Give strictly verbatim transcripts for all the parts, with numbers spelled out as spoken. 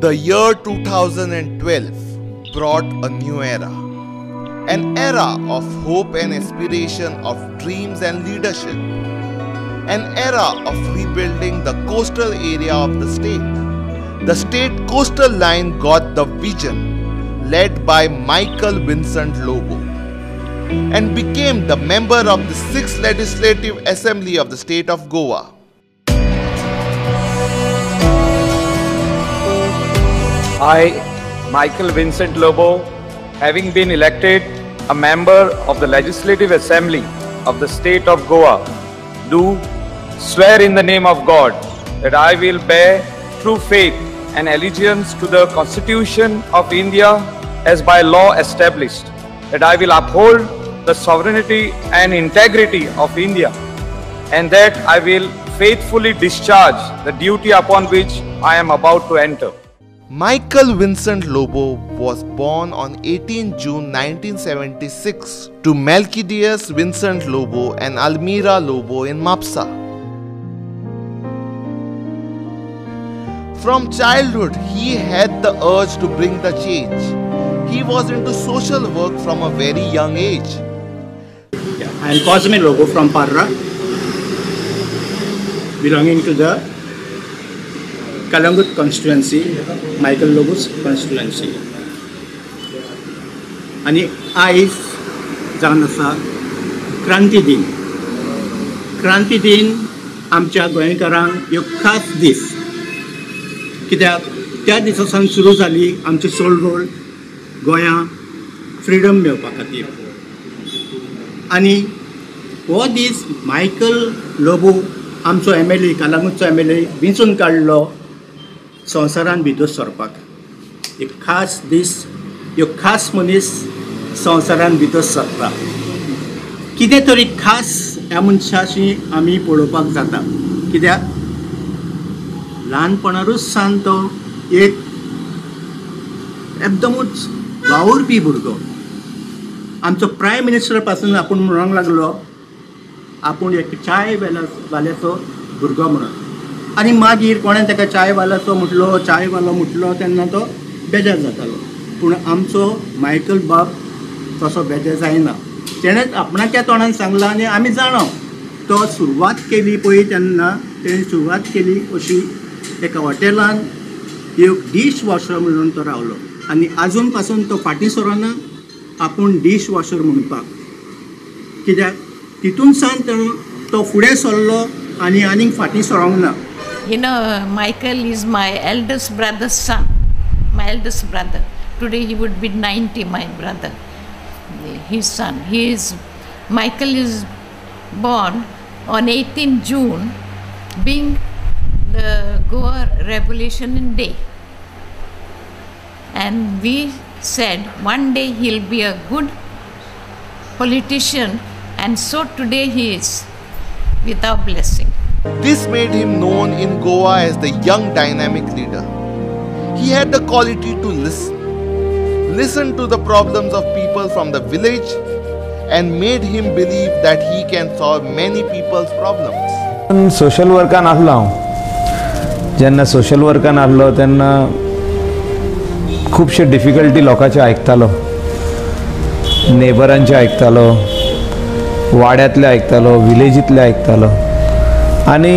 The year two thousand twelve brought a new era. An era of hope and aspiration, of dreams and leadership. An era of rebuilding the coastal area of the state. The state coastal line got the vision, led by Michael Vincent Lobo, and became the member of the sixth Legislative Assembly of the state of Goa. I, Michael Vincent Lobo, having been elected a member of the Legislative Assembly of the state of Goa, do swear in the name of God that I will bear true faith and allegiance to the Constitution of India as by law established, that I will uphold the sovereignty and integrity of India, and that I will faithfully discharge the duty upon which I am about to enter. Michael Vincent Lobo was born on eighteenth June nineteen seventy-six to Melquiades Vincent Lobo and Almira Lobo in Mapsa. From childhood, he had the urge to bring the change. He was into social work from a very young age. Yeah, I am Cosme Lobo from Parra, belonging to the Kalangut constituency, Michael Lobo's constituency. आणि आयज जावन आसा क्रांती दिन. क्रांती दिन आमच्या गोंयकारांक एक खास दीस, कित्याक त्या दिसा सावन सुरू जाली आमची चळवळ गोंया फ्रिडम मेळपा खातीर. आनी हो दीस मायकल लोबो आमचो एम एल ए कालांगूटचो एम एल ए वेंचून काडलो संवसारान भितर सरपाक. एक खास दीस, एक खास मनीस संवसारान भितर सरता. कितें तरी खास ह्या मनशाची आमी पळोवपाक जाता, कित्याक ल्हानपणारूच सान तो एक एकदमूच वावुरपी भुरगो. आमचो प्रायम मिनिस्टर पासून आपूण म्हणूंक लागलो आपूण एक चाय वेला वाल्याचो भुरगो म्हणून. आनी मागीर कोणें ताका चाय वाल्याचो म्हटलो, चाय वालो म्हटलो तेन्ना तो बेजार जातालो. पूण आमचो मायकल बाब तसो बेजार जायना. तेणेंच आपणाच्या तोंडान सांगलां आनी आमी जाणो तो सुरवात केली पळय तेन्ना तेणें सुरवात केली अशी एका हॉटेलान एक डीश वॉशर म्हणून तो रावलो. आनी आजून पासून तो फाटीं सरना आपूण डीश वॉशर म्हणपाक, कित्याक तितून सान तो फुडें सरलो आनी आनीक फाटीं सरोंक ना. You know, Michael is my eldest brother's son, my eldest brother. Today he would be ninety, my brother, his son. He is, Michael is born on eighteenth June, being the Goa Revolution Day. And we said one day he'll be a good politician, and so today he is, with our blessing. This made him known in Goa as the young dynamic leader. He had the quality to listen, listen to the problems of people from the village, and made him believe that he can solve many people's problems. Social workan ahlo jenna social workan ahlo tenna खूपशे difficulty लोकांचे आयकतालो, नेबरांचे आयकतालो, वाड्यातले आयकतालो, विलेजीतले आयकतालो. आणि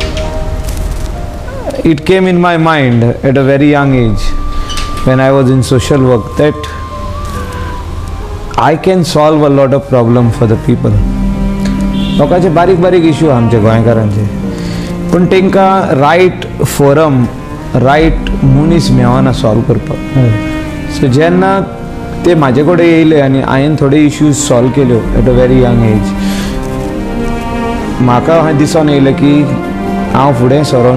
it came in my mind at a very young age when I was in social work that I can solve a lot of problem for the people. लोकांचे बारीक बारीक issue आमचे गोंयकारांचे, पण तांकां रायट फोरम, रायट मनीस मेळना solve करपाक. सो जेन्ना ते म्हाजे कडेन येयले आनी हांवें थोडे इश्यूज सॉल्व केल्यो at a very young age, म्हाका हांवें दिसून येयलें की हांव फुडें सरोन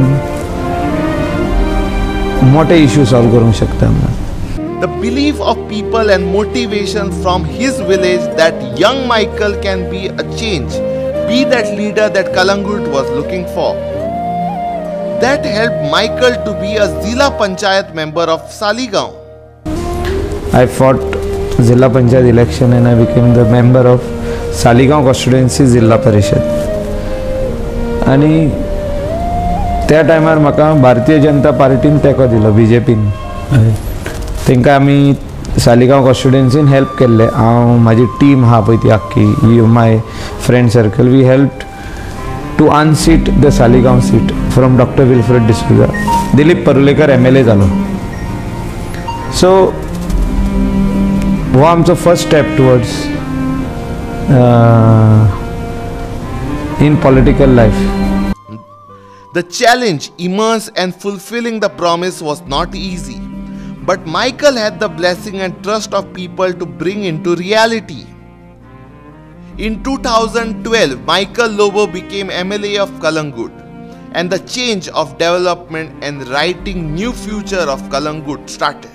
मोठे इश्यू सॉल्व करूंक शकता. The belief of people and motivation from his village that young Michael can be a change, be that leader that Kalangut was looking for. That helped Michael to be a Zilla Panchayat member of Saligaon. I fought Zilla Panchayat election and I became the member of Saligaon constituency Zilla Parishad. आणि त्या टायमार म्हाका भारतीय जनता पार्टीन तेंको दिलो, बीजेपीन. तांकां आमी Saligao कॉन्स्टिट्युएन्सीन help केल्ले. हांव म्हाजी टीम आहा पळय ती आख्खी, my friend circle, we helped to unseat the Saligao seat from doctor Wilfred D'Souza. Dilip Parulekar M L A जालो. सो हो आमचो first step towards in political life. The challenge, immerse and fulfilling the promise was not easy, but Michael had the blessing and trust of people to bring into reality. In two thousand twelve, Michael Lobo became M L A of Kalangut, and the change of development and writing new future of Kalangut started.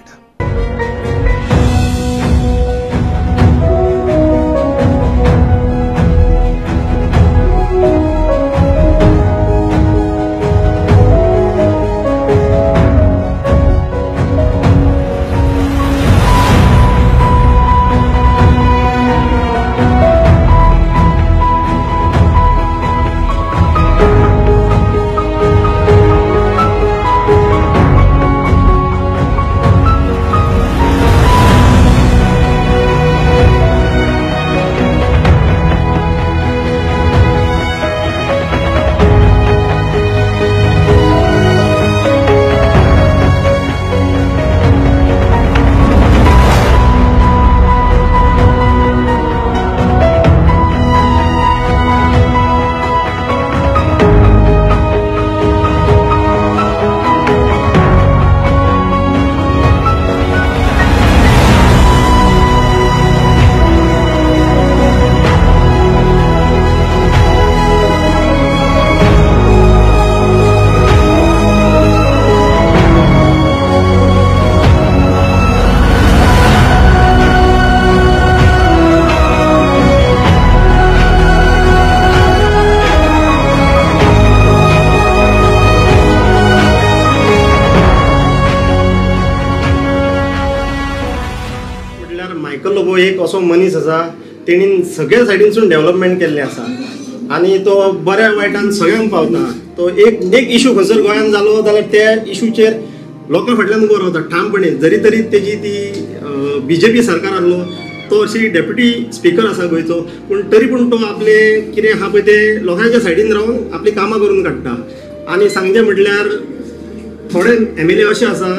Michael Lobo एक असो मनीस आसा, तेणीन सगळ्या सायडीनसून development केल्लें आसा आनी तो बऱ्या वायटान सगळ्यांक पावता. तो एक एक इशू खंयसर गोंयांत जालो जाल्यार त्या इशूचेर लोकां फाटल्यान उबो रावता ठामपणे. जरी तरी तेजी ती बी जे पी सरकार आहलो, तो अशी डेप्युटी स्पीकर आसा गोंयचो, पूण तरी पूण तो आपले कितें आहा पळय ते लोकांच्या सायडीन रावन आपली कामां करून काडटा. आनी सांगचें म्हटल्यार थोडे एम एल ए अशे आसा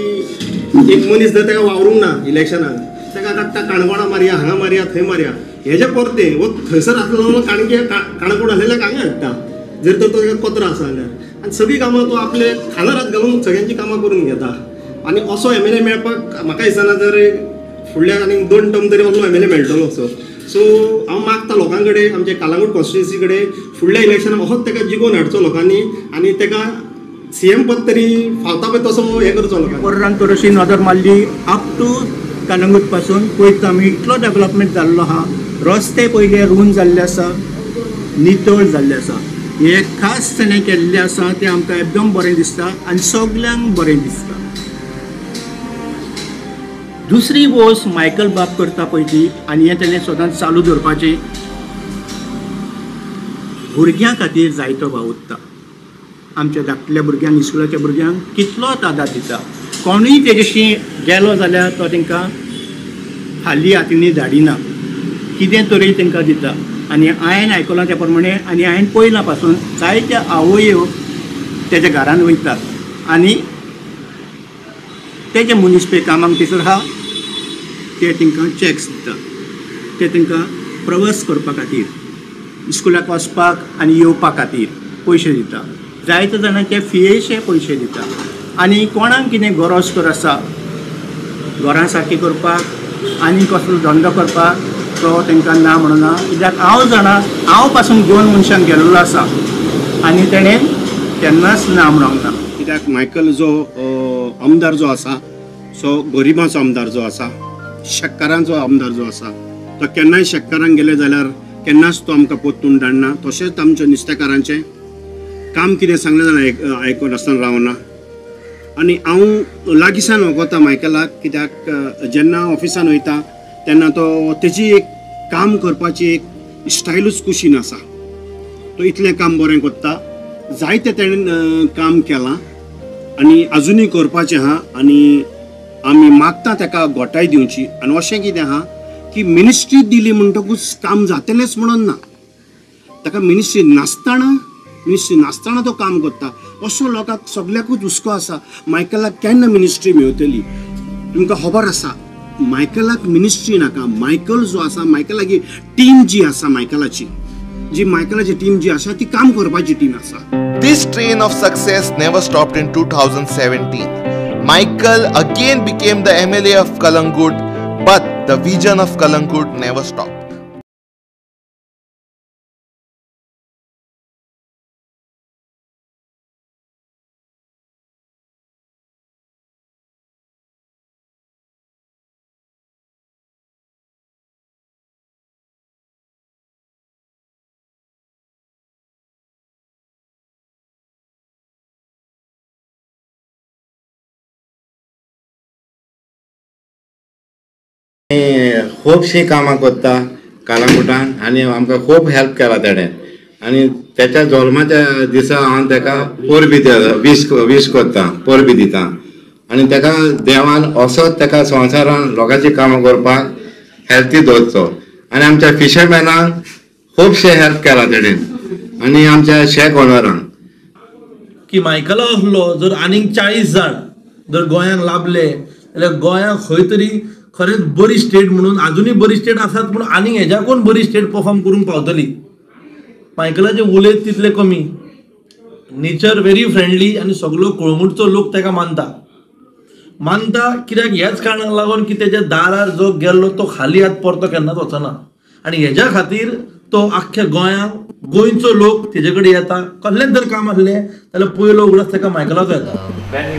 की एक मनीस जर ताका वावरूंक ना इलेक्शनाक, ताका काडटा काणकोणा मारया, हांगा मारया, थंय मारया, हेजे परते वो थंयसर आसलो काणके काणकोण आसलेल्या हांगा हाडटा जर तर तो ताका कचरो आसा जाल्यार. आनी सगळीं कामां तो आपले खानारात घालून सगळ्यांची कामां करून घेता. आनी असो एम एल ए मेळपाक म्हाका दिसना जर फुडल्या आनी दोन टर्म तरी असलो एम एल ए मेळटलो असो. सो हांव मागता लोकां कडेन, आमचे कालांगूट कॉन्स्टिट्युएन्सी कडेन फुडल्या इलेक्शनाक असोच ताका जिखोवन हाडचो लोकांनी आनी ताका सी एम पद तरी फावता पळय तसो हें करचो लोकांनी. पररान तोरशी नजर मारली अप टू कालांगूट पासून पळयत आमी इतलो डेव्हलपमेंट जाल्लो आहा. रस्ते पयले रूंद जाल्ले आसा, नितळ जाल्ले आसा, हे खास ताणें केल्लें आसा तें आमकां एकदम बरें दिसता आनी सगल्यांक बरें दिसता. दुसरी वोस मायकल बाब करता पळय ती, आनी हें ताणें सदांच चालू दवरपाचें. भुरग्यां खातीर जायतो भाव उत्ता. आमच्या धाकट्या भुरग्यांक, इस्कुलाच्या भुरग्यांक कितलो तादाद दिता. कोणूय तेजेशी गेलो जाल्यार तो तांकां हाली हातींनी धाडिना, कितें तरी तांकां दिता. आनी हांवें आयकलां त्या प्रमाणे आनी हांवें पयलां पासून जायत्या आवयो तेज्या घरान वयतात आनी तेजे मुनिसिपल कामांक थंयसर आहा ते तांकां चॅक्स दिता. ते तांकां प्रवास करपा खातीर, इस्कुलाक वचपाक आनी येवपा खातीर पयशे दिता. जायते जाणांचे फियेचे पयशे दिता. आनी कोणाक कितें गरज तर आसा घरां सारकी करपाक आनी कसलो धंदो करपाक तो तांकां ना म्हणना. कित्याक हांव जाणा, हांव पासून दोन मनशांक गेल्लो आसा आनी तेणें केन्नाच ना म्हणूंक ना. कित्याक मायकल जो आमदार जो आसा सो गरिबांचो आमदार जो आसा, शेतकारांचो आमदार जो आसा, तो केन्नाय शेतकारांक गेले जाल्यार केन्नाच तो आमकां पोत्तून धाडना. तशेंच आमच्या नुस्तेकारांचें काम कितें सांगलें जाल्यार आयकून आसतना रावना. आनी हांव लागींसान वगोता मायकलाक, कित्याक जेन्ना ऑफिसान वयता तेन्ना तो तेजी एक काम करपाची एक स्टायलूच कुशीन आसा. तो इतलें काम बरें करता. जायतें तेणें काम केलां आनी आजुनूय करपाचें आहा. आनी आमी मागता ताका घोटाय दिवची आनी अशें कितें आहा की मिनिस्ट्री दिली म्हणटकूच काम जातलेंच म्हणून ना ताका मिनिस्ट्री नासतना मिनिस्ट्री नासतना तो काम करता असो लोकांक सगळ्याकूच हुस्को आसा मायकलाक केन्ना मिनिस्ट्री मेळटली तुमकां खबर आसा मायकलाक मिनिस्ट्री नाका मायकल जो आसा मायकलाची टीम जी आसा मायकलाची जी मायकलाची टीम जी आसा ती काम करपाची टीम आसा. This train of success never stopped in two thousand seventeen. Michael again became the M L A of Calangute, but the vision of Calangute never stopped. खूबशीं कामां करता कालांगुटान आनी आमकां खूब हेल्प केला तेणें आनी तेच्या जल्माच्या दिसा हांव ताका परबी वीश वीश करता परबी दिता आनी ताका देवान असोच ताका संवसारान लोकांची कामां करपाक हेल्थी दवरचो आनी आमच्या फिशरमॅनाक खूबशे हेल्प केला तेणें आनी आमच्या शेक ओनरांक की मायकला असलो जर आनीक चाळीस जाण जर गोंयांक लाभले जाल्यार गोंयांक खंय तरी खरेंच बरी स्टेट म्हणून अजूनही बरी स्टेट आसात पूण आनीक हेज्याकून बरी स्टेट परफॉर्म करूंक पावतली. मायकलाचे उलयत तितले कमी नेचर व्हेरी फ्रेंडली आनी सगळो कळंगूटचो लोक ताका मानता मानता कित्याक ह्याच कारणाक लागून की तेच्या दारार जो गेल्लो तो खाली हात परतो केन्नाच वचना आनी हेज्या खातीर तो आख्ख्या गोंयांक गोंयचो लोक तेजे कडेन येता कसलेंच जर काम आसलें जाल्यार पयलो उगडास ताका मायकलाचो येता.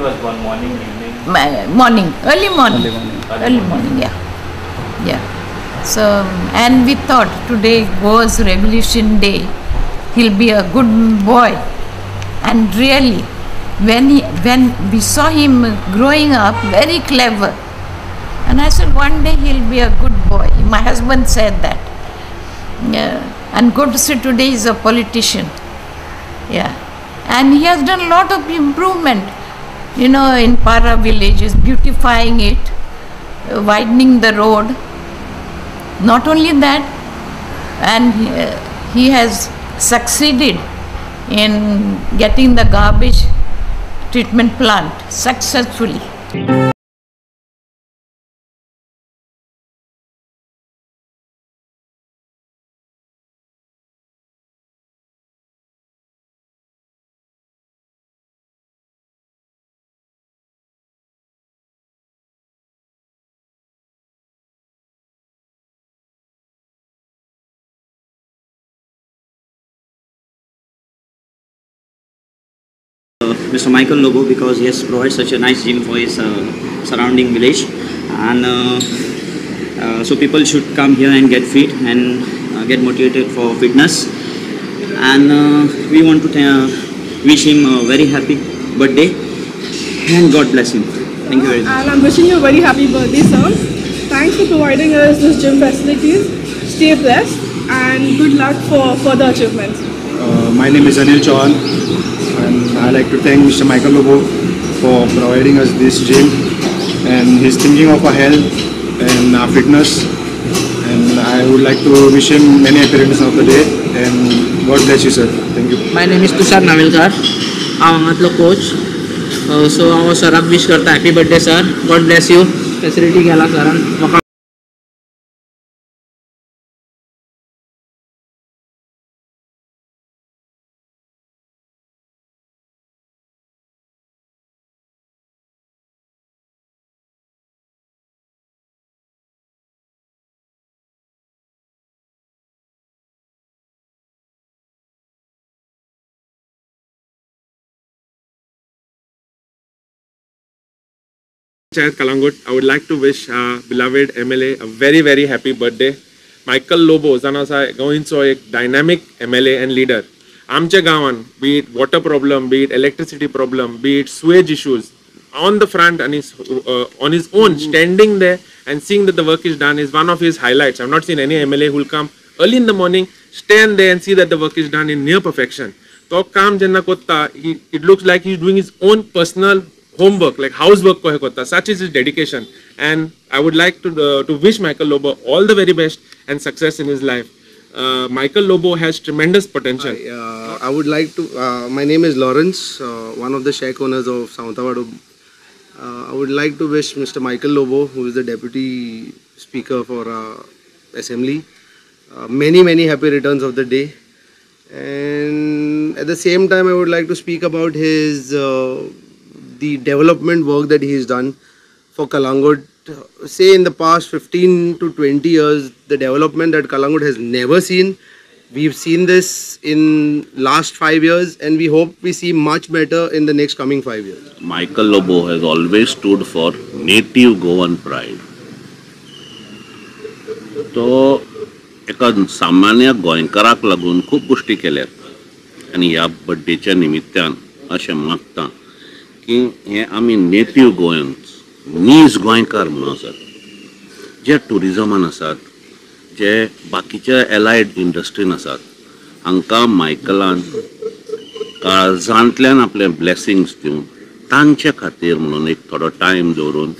Morning, early morning, early morning, yeah, yeah. So, and we thought today Goa's Revolution Day, he'll be a good boy, and really, when he, when we saw him growing up, very clever, and I said one day he'll be a good boy. My husband said that, yeah. And good to see today he's a politician, yeah, and he has done a lot of improvement. You know, in Para villages, beautifying it, uh, widening the road. Not only that, and uh, he has succeeded in getting the garbage treatment plant successfully. Mister Michael Lobo, because he has provided such a nice gym for his uh, surrounding village, and uh, uh, so people should come here and get fit and uh, get motivated for fitness. And uh, we want to uh, wish him a very happy birthday and God bless him. Thank you very much. And I'm wishing you a very happy birthday, sir. Thanks for providing us this gym facilities. Stay blessed and good luck for further achievements. Uh, my name is Anil Chauhan, and I'd like to thank Mister Michael Lobo for providing us this gym, and he's thinking of our health and our fitness, and I would like to wish him many appearances of the day, and God bless you, sir. Thank you. My name is Tushar Navilkar. I'm a coach. Uh, so I was a wish karta happy birthday, sir. God bless you. Facility gala sir. Calangute, I would like to wish uh, beloved M L A a very very happy birthday. Michael Lobo जाणा आसा गोंयचो एक dynamic M L A and leader. आमच्या गांवान be it water problem, be it electricity problem, be it sewage issues, on the front and his, uh, on his own standing there and seeing that the work is done is one of his highlights. I've not seen any M L A who will come early in the morning, stand there and see that the work is done in near perfection. तो काम जेन्ना कोत्ता, it looks like he's doing his own personal homework, like housework ko he kotta. Such is his dedication, and I would like to uh, to wish Michael Lobo all the very best and success in his life. Uh, Michael Lobo has tremendous potential. I, uh, I would like to, uh, my name is Lawrence, uh, one of the shack owners of Sauntawadu. Uh, I would like to wish Mister Michael Lobo, who is the Deputy Speaker for uh, Assembly, uh, many many happy returns of the day. And at the same time, I would like to speak about his uh, the development work that he has done for Kalangut. Say in the past fifteen to twenty years, the development that Kalangut has never seen. We've seen this in last five years, and we hope we see much better in the next coming five years. Michael Lobo has always stood for native Goan pride. तो एका सामान्य गोंयकाराक लागून खूब गोष्टी केल्यात आनी ह्या बर्थडेच्या निमित्तान अशें मागता की हे आमी नेटिव्ह गोंयन्स नीज गोंयकार म्हणून आसात जे टुरिजमान आसात जे बाकीच्या एलायड इंडस्ट्रीन आसात हांकां मायकलान काळजांतल्यान आपले ब्लेसिंग्स दिवन तांचे खातीर म्हणून एक थोडो टायम दवरून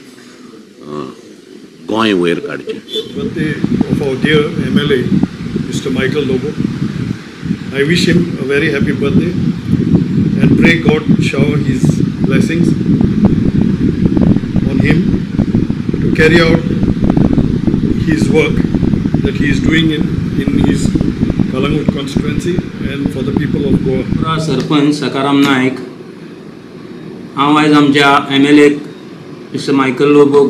गोंय वयर काडचें. Birthday of our dear M L A, Mister Michael Lobo. I wish him a very happy birthday and pray God shower his blessings on him to carry out his work that he is doing in, in his Kalangut constituency and for the people of Goa. Sarpanch Sakaram नायक, हांव आयज आमच्या M L एक mister Michael Lobo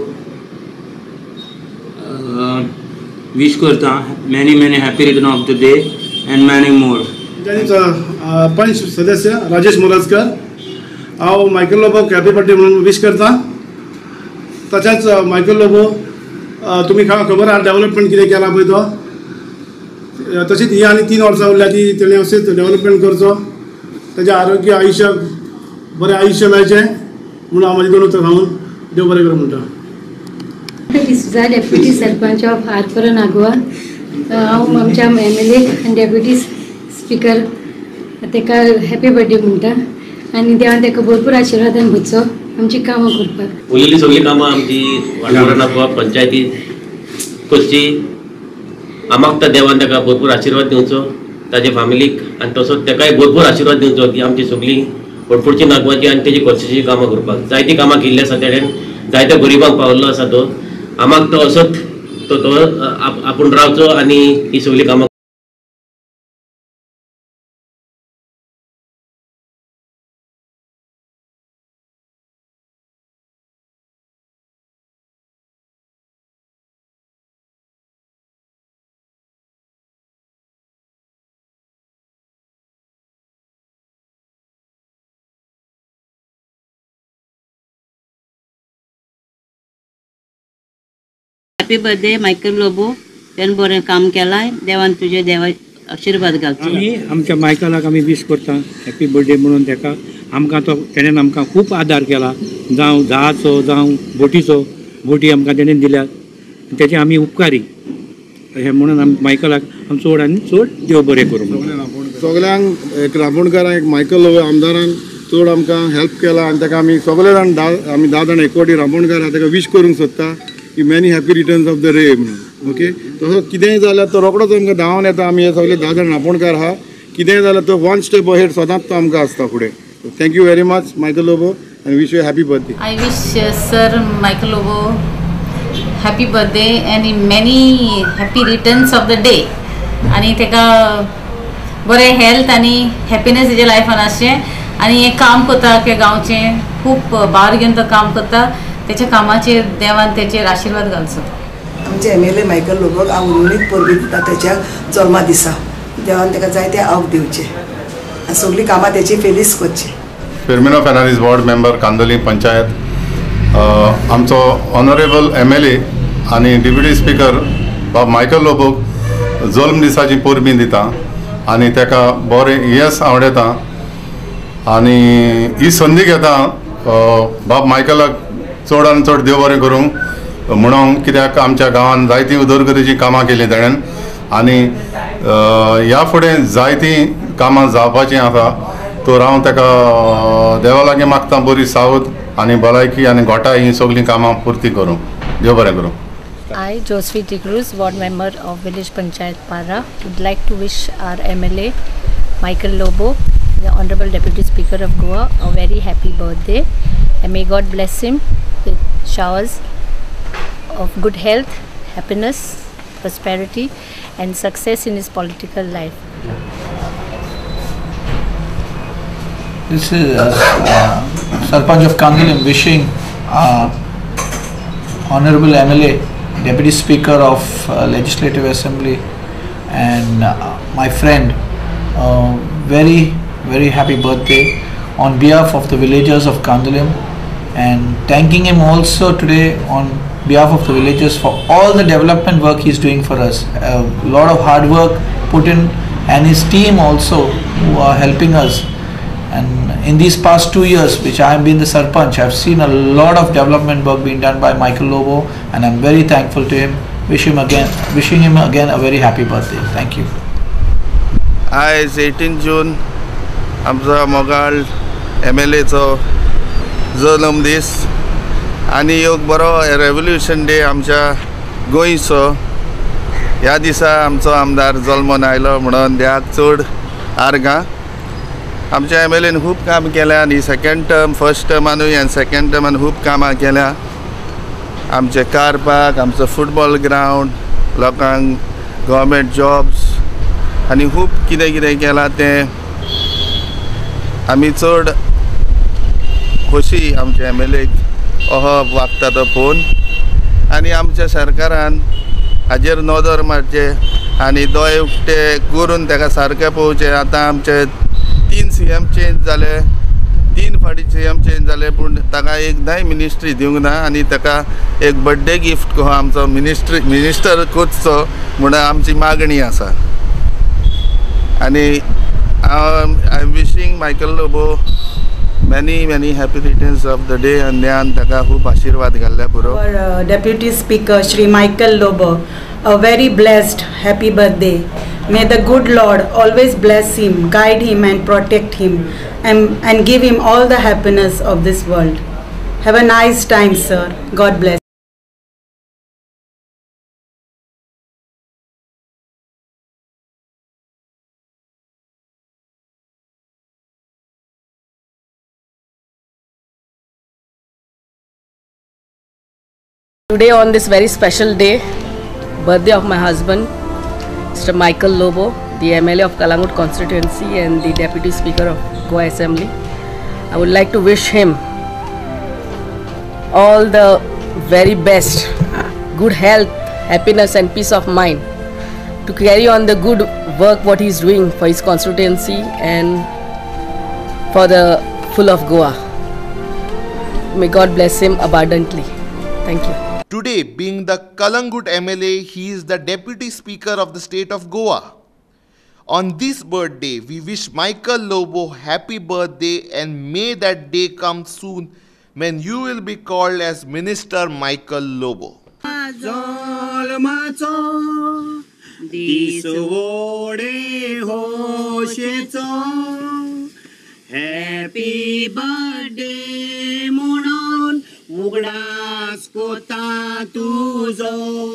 wish करता many many happy return of the day and many more. पंच सदस्य राजेश मोरजकर, हांव मायकल लोबोक happy birthday म्हणून विश करता. तशेंच मायकल लोबो तुमी खबर आहा डेव्हलपमेंट कितें केला पळय तो, तशीच ही आनी तीन वर्सां उरल्या ती तेणें अशेंच डेव्हलपमेंट करचो, तेजें आरोग्य आयुश्याक बरें आयुश्य मेळचें म्हणून हांव म्हाजें दोन उतर सांगून देव बरें करूं म्हणटा. D'Souza deputy sarpanch of Arpora Nagoa. हांव आमच्या M L A deputy speaker ताका हॅपी बर्थडे म्हणटा आनी देवान ताका भरपूर आशिर्वादान भोगचो आमची कामां करपाक. उरलेली सगळी कामां आमची आरपोरा नागोवा पंचायती करची. हांव मागता देवान ताका भरपूर आशिर्वाद दिवचो ताजे फॅमिलीक आनी तसोच ताकाय भरपूर आशिर्वाद दिवचो की आमची सगळी फुडफुडची नागवाची आनी तेजी खर्चाची कामां करपाक. जायती कामां केल्ली आसा तेणेन, जायत्या गरिबांक पावल्लो आसा तो. आम्हाक तो असोच तो तो आपूण रावचो आनी ही सगळी कामां. हॅपी बर्थडे मायकल लोबो, तेणें बरें काम केलां, देवान तुजे देवा आशिर्वाद घालचो. आमी आमच्या मायकलाक आमी विश करता हॅपी बर्थडे म्हणून. ताका आमकां तो तेणेन आमकां खूब आदार केला, जावं जहाजचो जावं बोटीचो. बोटी आमकां तेणेन दिल्यात, तेचे आमी उपकारी हे म्हणून आमी मायकलाक आमी चड आनी चड देव बरें करूं. सगल्यांक एक राबणकारांक एक मायकल लोबो आमदारान चड आमकां हेल्प केला आनी ताका आमी सगळे जाण धा आमी धा जाण एकवटी राबणकार आहा ताका विश करूंक सोदता की many happy returns of the day म्हणून. ओके, तसो कितेंय जाल्यार तो रोखडोच आमकां धांवन येता. आमी हे सगळे धा जाण राबणकार आहा, कितेंय जाल्यार तो वन स्टेप अहेड सदांच तो आमकां आसता फुडें. Thank you very much Michael Lobo आनी wish you happy birthday. I wish sir Michael Lobo happy birthday आनी many happy returns of the day आनी ताका बरें हेल्थ आनी हॅपीनेस तेज्या लायफान आसचें आनी हें काम करता के गांवचें खूब भार घेवन तो काम करता. त्याच्या कामाचेर देवान तेचेर आशिर्वाद घालचो. आमचे एम एल ए मायकल लोबोक हांव उर्वरीत परबी दिता तेच्या जल्मा दिसा. देवान ताका जायते आवक दिवचे आनी सगळीं कामां तेची फेलीस करची. फेर्मिनो फेर्नांदीस वॉर्ड मेंबर कांदोली पंचायत, आमचो ऑनरेबल एम एल ए आनी डेप्युटी स्पीकर बाब मायकल लोबोक जल्म दिसाची परबी दिता आनी ताका बरें येस आवडटा आनी ही संदी घेता बाब मायकलाक चड आनी चड देव बरें करूं म्हणून. कित्याक आमच्या गांवांत जायती उदरगतीची कामां केली ताणें आनी ह्या फुडें जायतीं कामां जावपाचीं आसा. तर हांव ताका देवा लागीं मागता बरी सावध आनी भलायकी आनी गोठाय ही सगळीं कामां पुर्ती करूं. देव बरें करूं. I, Josvi Tigrus, ward member of village Panchayat Para, would like to wish our M L A Michael Lobo, the Honorable Deputy Speaker of Goa, a very happy birthday, and may God bless him with showers of good health, happiness, prosperity and success in his political life. This is uh, Sarpanch of Kandalim wishing uh, Honorable M L A, Deputy Speaker of uh, Legislative Assembly and uh, my friend uh, very very happy birthday on behalf of the villagers of Kandalim, and thanking him also today on behalf of the villagers for all the development work he is doing for us. A lot of hard work put in, and his team also who are helping us. And in these past two years which I have been the Sarpanch, I have seen a lot of development work being done by Michael Lobo, and I am very thankful to him. Wish him again, wishing him again a very happy birthday. Thank you. आज eighteen June आमचो मोगाळ M L echo जल्म दीस आनी एक बरो revolution day आमच्या गोंयचो. ह्या दिसा आमचो आमदार जल्मोन आयलो म्हणून देवाक चड आर्गां. आमच्या एम एल एन खूब काम केल्या आनी सेकंड टर्म फर्स्ट टर्मानूय आनी सेकंड टर्मान खूब कामां केल्या. आमचे कार पार्क, आमचो फुटबॉल ग्रावंड, लोकांक गव्हर्मेंट जॉब्स आनी खूब कितें कितें केलां तें आमी चड खोशी आमच्या एम एल एक अहो वागता तो पळोवन. आनी आमच्या सरकारान हाजेर नदर मारचे आनी दोय उक्ते करून ताका सारकें पळोवचें. आतां आमचे तीन सी एम चेंज जाले, तीन फाटी सी एम चेंज जाले, पूण ताका एकदांय मिनिस्ट्री दिवंक ना आनी ताका एक बर्थडे गिफ्ट कहो आमचो मिनिस्ट्री मिनिस्टर कोचचो म्हणून आमची मागणी आसा. आनी I am wishing Michael Lobo many many happy returns of the day, and देवान ताका खूब आशीर्वाद घाल्ल्या पुरो. Our uh, Deputy Speaker Shri Michael Lobo, a very blessed happy birthday. May the good Lord always bless him, guide him and protect him, and, and give him all the happiness of this world. Have a nice time, sir. God bless. Today on this very special day, birthday of my husband, Mister Michael Lobo, the M L A of Kalangut constituency and the Deputy Speaker of Goa Assembly, I would like to wish him all the very best, good health, happiness and peace of mind to carry on the good work what he is doing for his constituency and for the full of Goa. May God bless him abundantly. Thank you. Today, being the Kalangut M L A, he is the Deputy Speaker of the state of Goa. On this birthday, we wish Michael Lobo happy birthday, and may that day come soon when you will be called as Minister Michael Lobo. Happy birthday म्हणून उगडास कोता तुजो,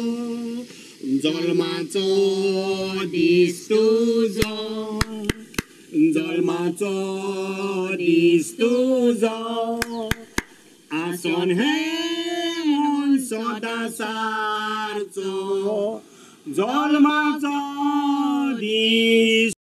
जल्माचो दीस तुजो, जल्माचो दीस तुजो, आसन हे म्हणून सदा सारचो, जल्माचो दीस